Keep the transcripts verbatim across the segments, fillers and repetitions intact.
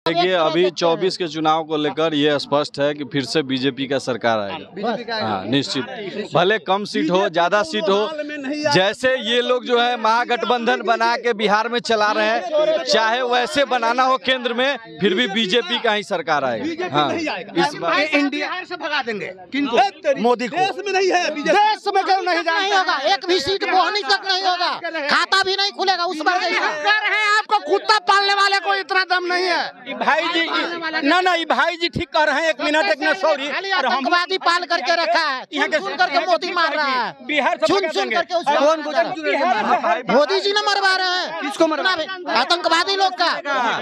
देखिए अभी चौबीस के चुनाव को लेकर ये स्पष्ट है कि फिर से बीजेपी का सरकार आएगा। हाँ निश्चित, भले कम सीट हो ज्यादा सीट हो, जैसे ये लोग जो है महागठबंधन बना के बिहार में चला रहे हैं, चाहे वैसे बनाना हो केंद्र में, फिर भी बीजेपी का ही सरकार आएगा। हाँ इस बार इंडिया से भगा देंगे किनको? मोदी को। देश में नहीं है, देश में क्यों नहीं नहीं होगा, एक भी सीट बोहनी तक नहीं होगा, खाता भी नहीं खुलेगा उस बार। आपको कुत्ता पालने वाले को इतना दम नहीं है। भाई जी ना ना भाई जी ठीक कह रहे हैं, एक मिनट एक मिनट सॉरी, आतंकवादी पाल करके रखा है, सुन करके मोदी मार रहा है, बिहार सुन सुन करके उसको मोदी जी ने मरवा रहे हैं। किसको मरवा? आतंकवादी लोग का।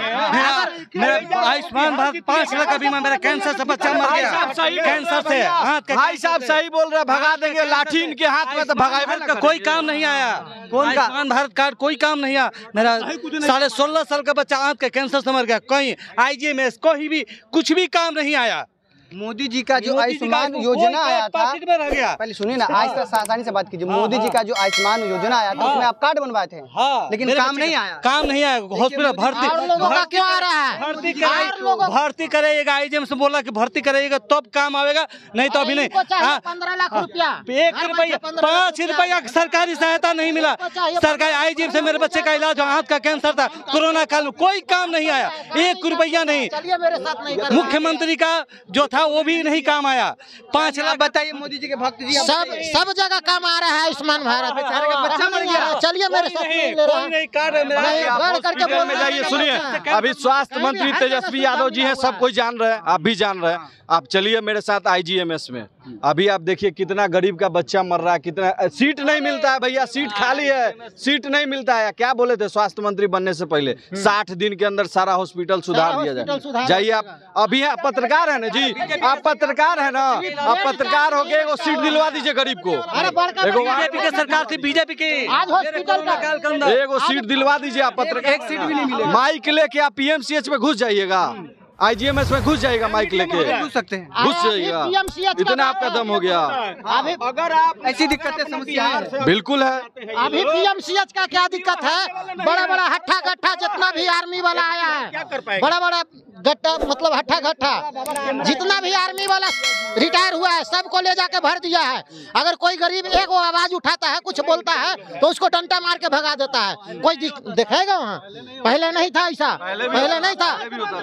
आयुष्मान भारत पाँच लाख का बीमा, मेरा कैंसर से बच्चा मर गया, कैंसर से। भाई साहब सही बोल रहे, भगा देंगे लाठी इनके हाथ में तो भगाए का कोई काम नहीं आया। आयुष्मान भारत कार्ड कोई काम नहीं आया। मेरा साढ़े सोलह साल का बच्चा आंत के कैंसर से मर गया, कहीं आईजीएमएस कोई भी कुछ भी काम नहीं आया। मोदी जी का जो आयुष्मान योजना आया था, पहले सुनिए ना, आज तक आसानी से बात कीजिए। मोदी जी का जो आयुष्मान योजना आया था उसमें आप कार्ड बनवाए थे, लेकिन काम नहीं आया, काम नहीं आया। हॉस्पिटल भर्ती क्यों आ रहा है? भर्ती भर्ती करेगा, आईजीएम से बोला कि भर्ती करेगा तब काम आएगा, नहीं तो अभी नहीं। पंद्रह लाख रुपया, एक रुपया पाँच रुपया सरकारी सहायता नहीं मिला। सरकारी आईजीएम से मेरे बच्चे का इलाज, आंत का कैंसर था, कोरोना काल में कोई काम नहीं आया, एक रुपया नहीं। मुख्यमंत्री का जो था वो भी नहीं काम आया। पाँच लाख बताइए मोदी जी के भक्त जी, सब सब जगह काम आ रहा है आयुष्मान भारत। बच्चा मर गया, चलिए मेरे साथ नहीं ले रहा है करके बोल जाइए। सुनिए, अभी स्वास्थ्य मंत्री तेजस्वी यादव जी हैं, सब कोई जान रहे हैं, आप भी जान रहे हैं। आप चलिए मेरे साथ आईजीएमएस में। अभी आप देखिए कितना गरीब का बच्चा मर रहा है, कितना सीट नहीं मिलता है भैया, सीट खाली है, सीट नहीं मिलता है। क्या बोले थे स्वास्थ्य मंत्री बनने से पहले, साठ दिन के अंदर सारा हॉस्पिटल सुधार दिया जाए। जाइए आप, अभी आप पत्रकार है ना जी, आप पत्रकार है ना, आप पत्रकार हो गए, एगो सीट दिलवा दीजिए गरीब को। बीजेपी के सरकार थी, बीजेपी की एगो सीट दिलवा दीजिए आप पत्रकार। एक सीट भी नहीं मिलेगा। माइक लेके आप पीएमसीएच में घुस जाइएगा, आईजीएमएस में घुस जाएगा, माइक लेके घुस सकते हैं, घुस जाइएगा, इतना आपका दम हो गया। अभी अगर आप ऐसी दिक्कतें समस्या बिल्कुल है। अभी पीएमसीएच का क्या दिक्कत है? बड़ा बड़ा हट्ठा गट्ठा जितना भी आर्मी वाला आया है, बड़ा बड़ा गट्टा मतलब हट्ठा गट्ठा जितना भी आर्मी वाला रिटायर हुआ है, सबको ले जाके भर दिया है। अगर कोई गरीब एक आवाज उठाता है, कुछ बोलता है, तो उसको डंडा मार के भगा देता है। कोई देखेगा वहाँ? पहले नहीं था ऐसा, पहले नहीं था,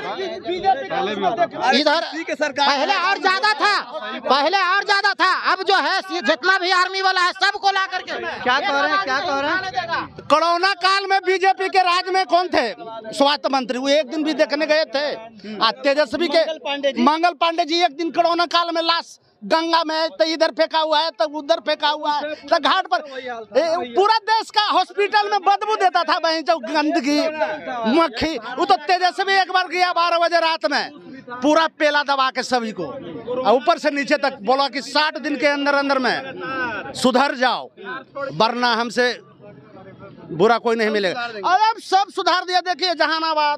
इधर पहले और ज्यादा था, पहले और ज्यादा था। अब जो है जितना भी आर्मी वाला है सबको ला करके। क्या कह रहे हैं, क्या कह रहे हैं? कोरोना काल में बीजेपी के राज में कौन थे? स्वास्थ्य मंत्री, वो एक दिन भी देखने गए थे। तेजस्वी के मंगल पांडे जी एक दिन कोरोना काल में लाश गंगा में तो इधर फेंका हुआ है, तो उधर फेंका हुआ है, तो घाट पर पूरा देश का हॉस्पिटल में बदबू देता था वहीं जो गंदगी मक्खी। वो तो तेजस्वी एक बार गया बारह बजे रात में, पूरा पेला दबा के सभी को, ऊपर से नीचे तक बोला कि साठ दिन के अंदर अंदर में सुधर जाओ, वरना हमसे बुरा कोई नहीं मिलेगा। और अब सब सुधार दिया। देखिए जहानाबाद,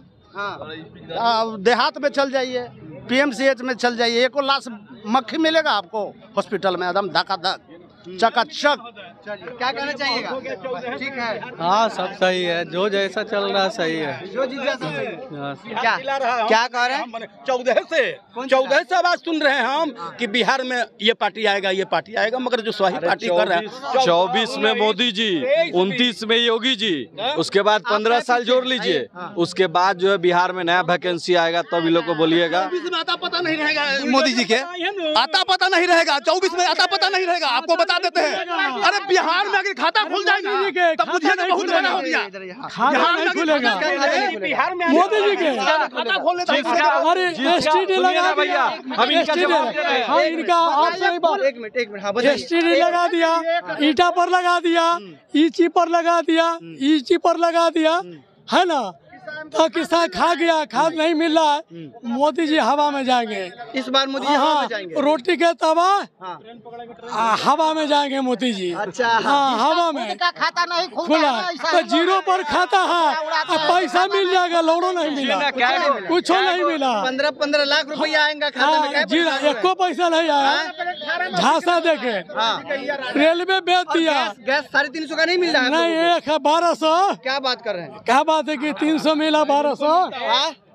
देहात में चल जाइए, पीएमसीएच में चल जाइए, एको लाश मक्खी मिलेगा आपको हॉस्पिटल में, एकदम धकाधक चकाचक। क्या कहना चाहिएगा? ठीक है, हाँ सब सही है, जो जैसा चल रहा है सही है, जो जैसा क्या क्या कह रहे हैं? चौदह से चौदह से आवाज सुन रहे हैं हम कि बिहार में ये पार्टी आएगा, ये पार्टी आएगा, मगर जो सही पार्टी कर रहा है। चौबीस में मोदी जी, उनतीस में योगी जी, उसके बाद पंद्रह साल जोड़ लीजिए, उसके बाद जो है बिहार में नया वैकेंसी आएगा, तब इन लोग को बोलिएगा। आता पता नहीं रहेगा मोदी जी के, आता पता नहीं रहेगा, चौबीस में आता पता नहीं रहेगा, आपको बता देते हैं। अरे बिहार में अगर खाता खुल जाएगा तब मुझे तो बहुत बड़ा हो गया। खाता नहीं खुलेगा बिहार में मोदी जी के, खाता खोलने अरे एसटीडी लगा भैया, हम इनका जवाब दे रहे हैं। हाँ इनका आपसे एक मिनट एक मिनट हाँ बताइए। एसटीडी लगा दिया, ईटा पर लगा दिया, ईची पर लगा दिया, ईची पर लगा दिया, है ना, तो किसान खा गया, खाद नहीं मिल रहा है, मोदी जी हवा में जाएंगे इस बार। मोदी जी हवा में जाएंगे, रोटी के तवा हाँ। हवा में जाएंगे मोदी जी। अच्छा हाँ हवा में खाता नहीं खुला, तो जीरो पर खाता है, पैसा मिल जाएगा, लौड़ो नहीं मिला, कुछ नहीं मिला। पंद्रह पंद्रह लाख रुपया आएगा खाता में, जी एको पैसा नहीं आया। झांसा देखे, रेलवे बेच दिया, गैस साढ़े तीन सौ का नहीं मिल रहा है। नहीं एक है बारह सौ। क्या बात कर रहे हैं? क्या बात है कि तीन सौ मिला, बारह सौ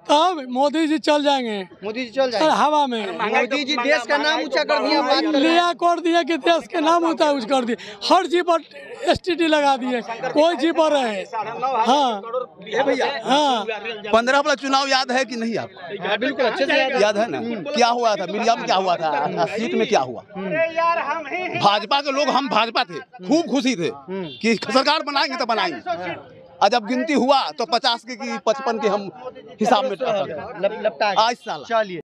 तब मोदी जी चल जाएंगे, मोदी जी चल सर जाएंगे। हवा में। मोदी जी देश का नाम ऊंचा कर दिया, बात कर रहे हैं। लिया कर दिए कि देश के नाम ऊंचा ऊंच कर दिए, हर जी पर एस टी डी लगा दिए, कोई जी पर रहे। हाँ भैया हाँ पंद्रह वाला चुनाव याद है कि नहीं आपको? बिल्कुल अच्छे से याद याद है ना, क्या हुआ था मीडिया में, क्या हुआ था, सीट में क्या हुआ? भाजपा के लोग, हम भाजपा थे, खूब खुशी थे कि सरकार बनाएंगे तो बनाएंगे। और जब गिनती हुआ तो पचास के की पचपन के हम हिसाब में लपटा आज साल चलिए।